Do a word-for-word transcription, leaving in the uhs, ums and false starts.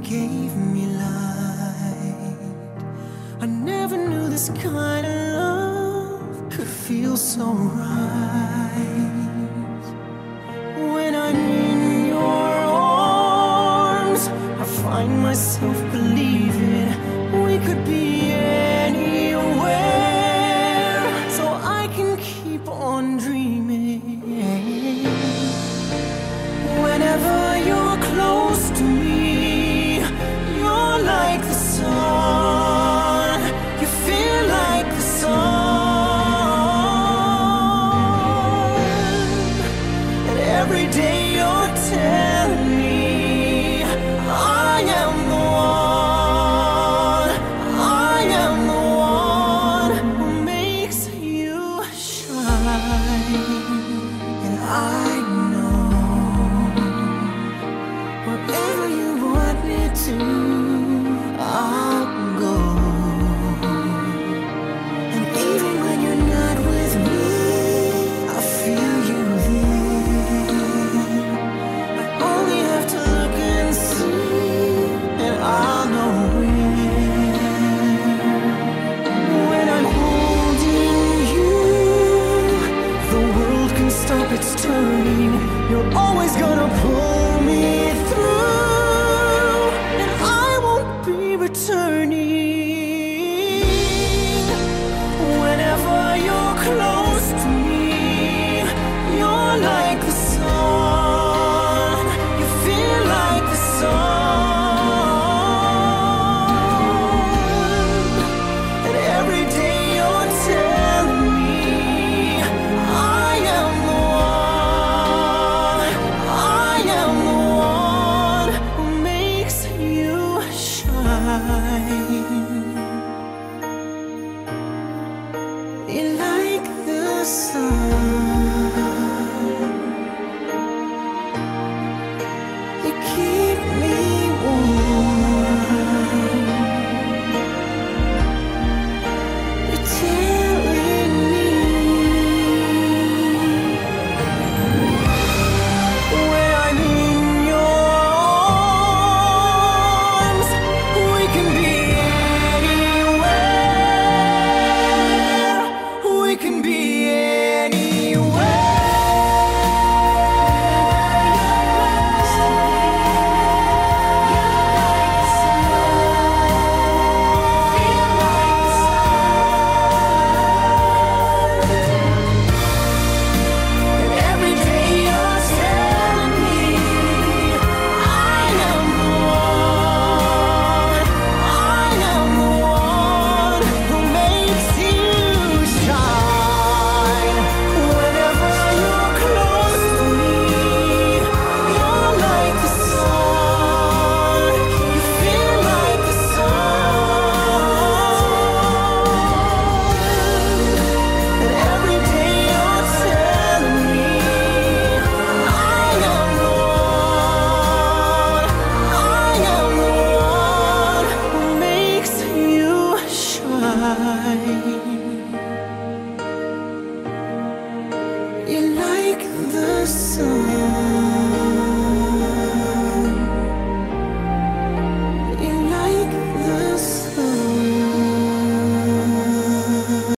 gave me light. I never knew this kind of love could feel so right. When I'm in your arms, I find myself believing we could be anywhere, so I can keep on dreaming. Whenever you're close to me, you're like the sun. You feel like the sun. And every day you're telling me I am the one, I am the one who makes you shine. And I know wherever you want me to, I'll go. And even when you're not with me, I feel you there. I only have to look and see, and I'll know where. When I'm holding you, the world can stop its turning. You're always gonna pull me through, and I won't be returning. Whenever you're close to me, you're like the sun. You feel like the sun. And every day you're telling me I am the one, I am the one who makes you shine. You're like the sun. You keep me warm. You're telling me when I'm in your arms, we can be anywhere. We can be anywhere. And every day you're telling me I am the one, I am the one who makes you shine. Whenever you're close to me, you're like the sun. You feel like the sun. And every day you're telling me I am the one, I am the one who makes you shine. You're like the sun.